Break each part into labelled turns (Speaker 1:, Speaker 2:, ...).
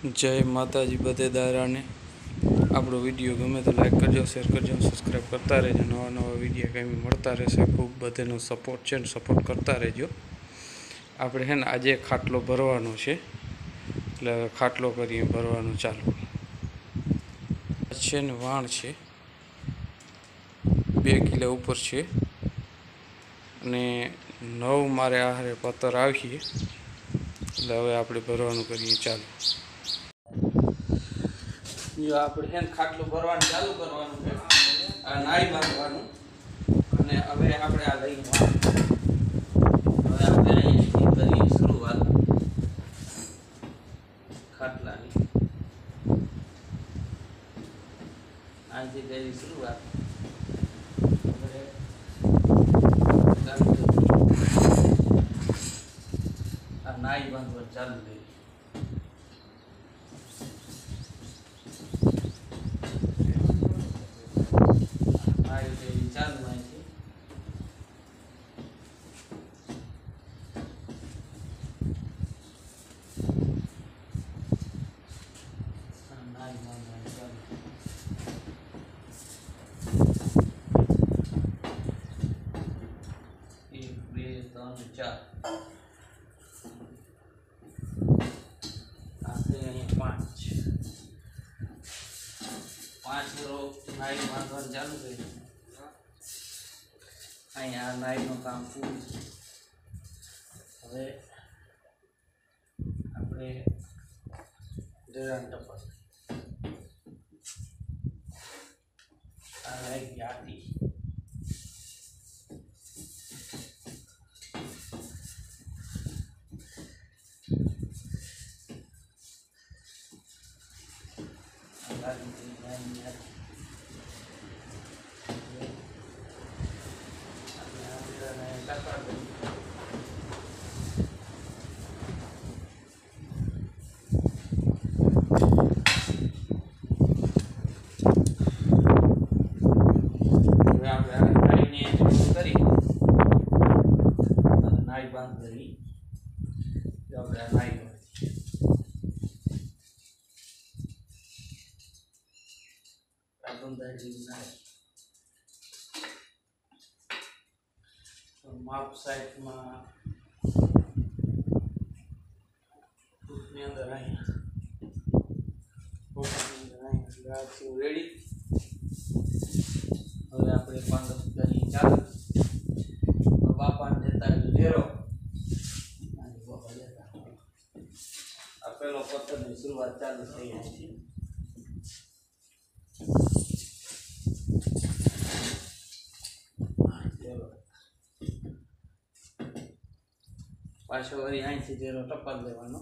Speaker 1: जय माताजी बधे दाराने। आपणो विडियो गमे तो लाइक करजो, शेर करजो, सब्सक्राइब करता रहो। नवा नवा विडियो कहीं मळता रहेशे। खूब बधेनो सपोर्ट छे, सपोर्ट करता रहो। आपणे है ने आजे खाटलो भरवानो छे, એટલે ખાટલો કરીએ ભરવાનું ચાલુ છે ને વાણ છે 2 કિલો ઉપર છે અને 9 મારે આહારે પતર આવીએ એટલે હવે આપણે ભરવાનું કરીએ ચાલુ। જો આપણે હે ખાટલો ભરવાનું ચાલુ કરવાનું છે, આ નાઈ બાંધવાનું અને હવે આપણે આ લઈ હવે આપણે અહીંથી કરીએ શરૂઆત ખાટલાની। અહીંથી કરી શરૂઆત। આ નાઈ બાંધવાનું ચાલુ કરી ચાલુ અહીંથી નાઈ બાંધવાનું ચાલુ। 1 2 3 4 આથી અહીંયા 5 રો નાઈ બાંધવાનું ચાલુ કરી। અહીંયા નાઈનું કામ પૂરું। હવે આપણે ડેરાન ટપક આ લાઈક યાદી नाई बंद करी जो આપણે નાઈ બંધાઈ નાઈ તો માપ સાઈડમાં ની અંદર અહીંયા રેડી। હવે આપણે પાંદો કરી ચાલુ। બાપાને દેતા લેરો અને બાપા દેતા આ પેલો પત્તરની શરૂઆત ચાલુ થઈ છે। પાછો વળી અહીંથી જેરો ટપાલ લેવાનો।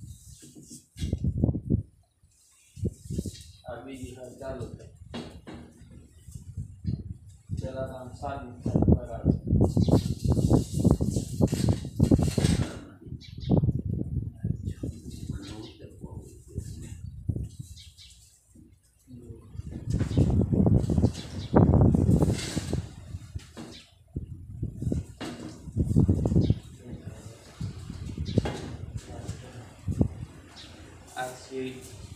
Speaker 1: આ બીજી હાલ ચાલુ થઈ પેલા આમ સાદી બરાબર así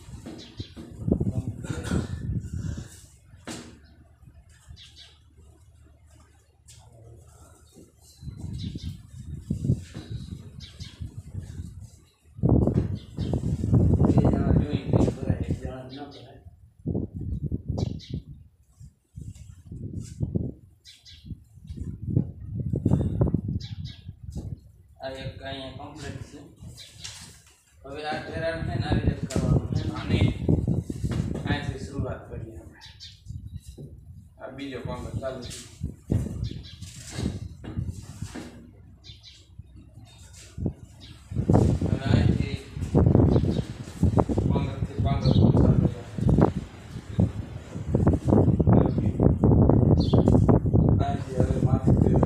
Speaker 1: અહીંયા કમ્પ્લીટ છે। હવે આ ઢેરાણ છે ને આવી રીતે કરવાનું છે અને અહીંથી શરૂઆત કરીએ આપણે। આ બીજો પાંગર ચાલુ છે। હવે અહીંથી પાંગરથી પાંગર ચાલુ છે। અહીંથી હવે માથે ચાલુ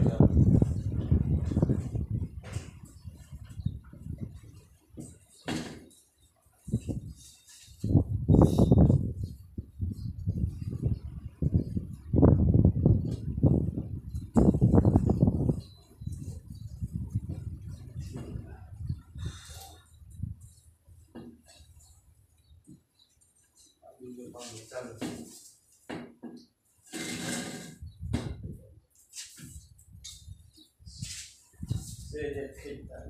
Speaker 1: બીજો કામ ચાલુ છે જે ખેંચતા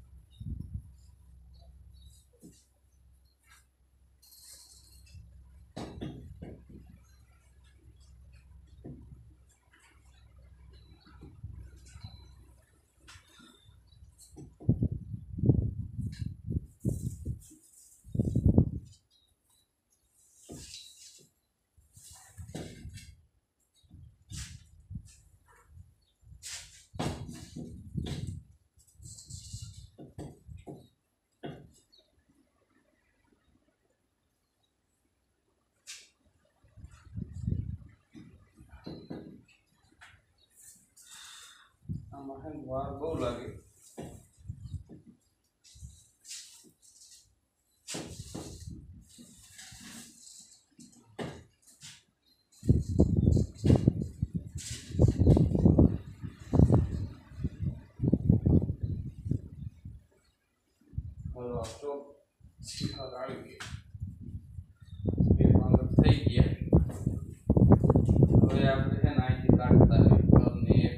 Speaker 1: આમાં હે વાર બહુ લાગે હલો તો શિખર આવી ગઈ બે માંગર થઈ ગયા હવે આપણે છે ને અહીંથી કાઢતા હોય ઘરને એક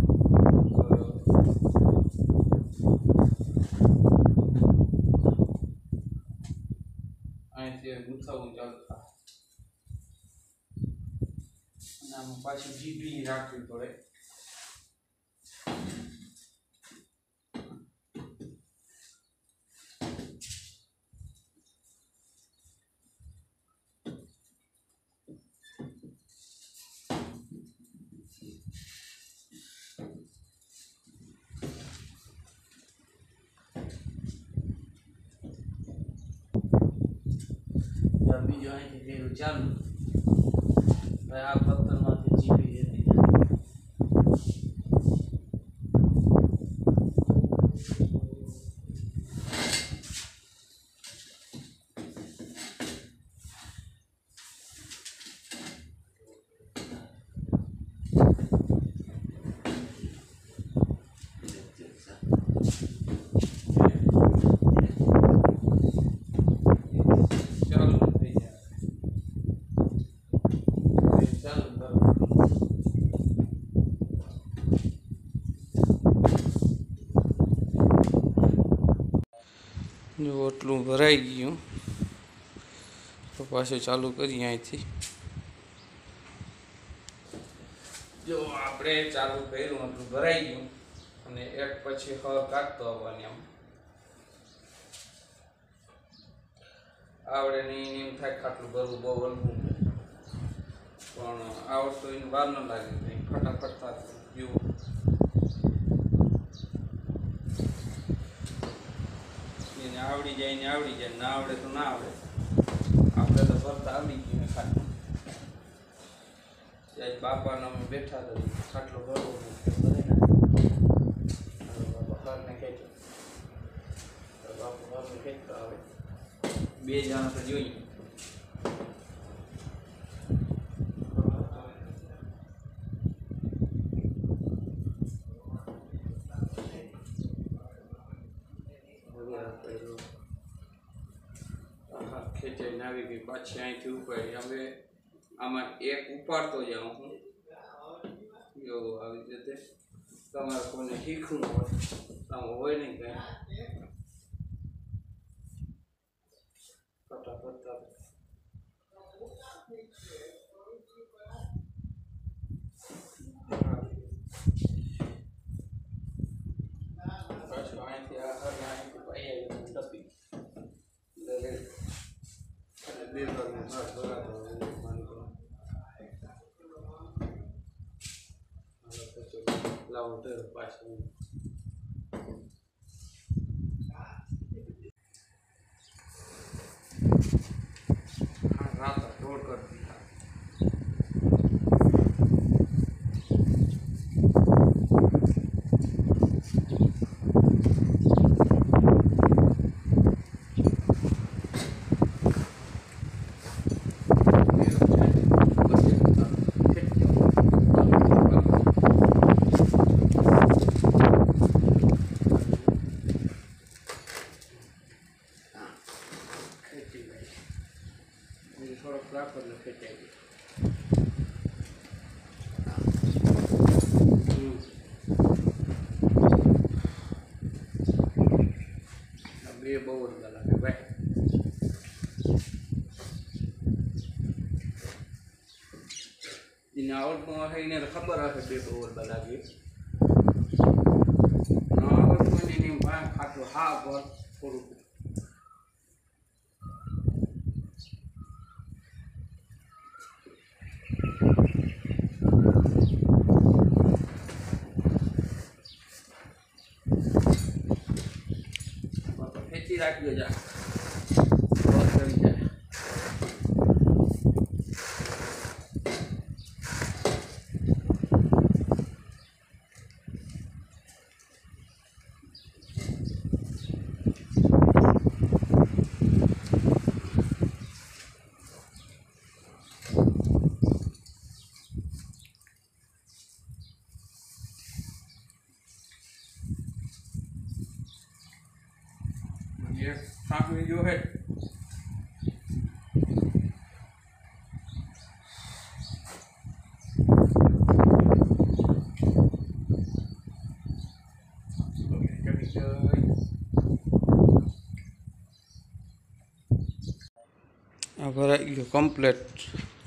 Speaker 1: અહીંથી ગુથાવું ચાલુ થાય અને આમાં પાછી જીભી રાખવી પડે બીજો અહીંથી ફેરું ચાલુ ભાઈ આ પથ્થરમાંથી ચીપી જતી જો એટલું ભરાઈ ગયું તો પાછું ચાલુ કરીએ અહીંથી જો આપણે ચાલુ કર્યું એટલું ભરાઈ ગયું અને એક પછી હર કાઢતો આવવાની આમ આવડે નહીં એમ થાય ખાટલું ભરવું બહુ હલવું પણ આવડતું એને વાર ન લાગે ફટાફટ થતું જેવું આવડી જાય ને આવડી જાય ના આવડે તો ના આવડે આપણે તો ભરતા આવડી ગયું ખાટલું ત્યારે બાપાને અમે બેઠા હતા ખાટલો ભરવો ભરે બાપા ઘરને ખેંચો બાપા ઘરને ખેંચતા આવે બે જણા તો જોઈએ ખેંચાઈને આવી ગઈ પાછી અહીંથી ઉપાડી હવે આમાં એક ઉપાડતો જાઉં હું એવું આવી રીતે તમારે કોઈને શીખવું હોય આમાં હોય નહીં કંઈ ફટાફટ પાછું અહીંથી અહીંથી પાઈ ટપી લાવો પાછું રાત રોડ કરતી થોડોક રાખો એટલે ખેંચાઈ જાય. બે બહુ જ લાગે ભાઈ. એને આવડતું હશે એને ખબર હશે બે બહુ જ લાગે. આવડતું એની ખાતું હા પર થોડુંક ખેંચી રાખજો જા કરી જાય. ये सामने जो है भराई गयो कम्प्लीट।